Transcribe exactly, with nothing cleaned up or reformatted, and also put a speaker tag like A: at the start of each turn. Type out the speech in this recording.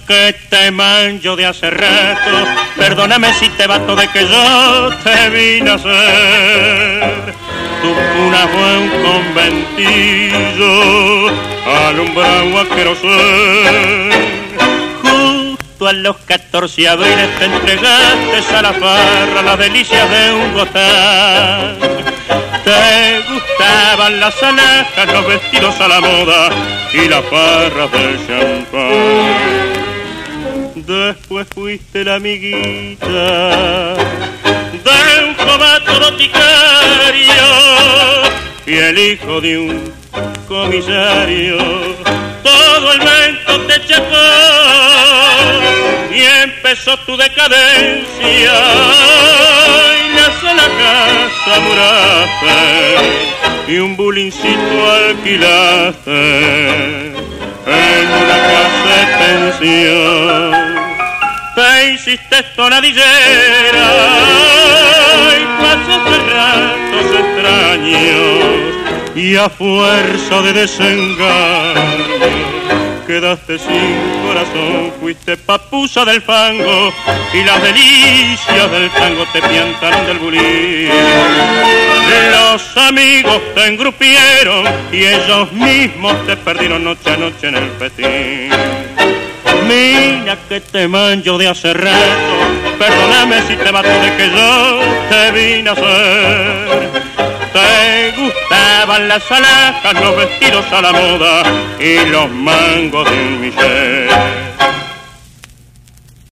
A: que te manjo de hace rato, perdóname si te bato de que yo te vine a ser. Tu cuna fue un conventillo, alumbrado asqueroso. Justo a los catorce abriles te entregaste a la farra, las delicias de un botán. Te gustaban las alhajas, los vestidos a la moda y las barras de champán. Después fuiste la amiguita de un comato boticario y el hijo de un comisario. Todo el vento te chapó y empezó tu decadencia. La casa muraste y un bulincito alquilaste en una casa de pensión. Te hiciste tonadillera y pasaste ratos extraños y a fuerza de desengaño quedaste sin corazón, fuiste papusa del fango y las delicias del tango te piantaron del bulín. Los amigos te engrupieron y ellos mismos te perdieron noche a noche en el festín. Mira que te manjo de hace rato, perdóname si te bato de que yo te vine a hacer. Te gustaban las alhajas, los vestidos a la moda y los mangos de un Michel.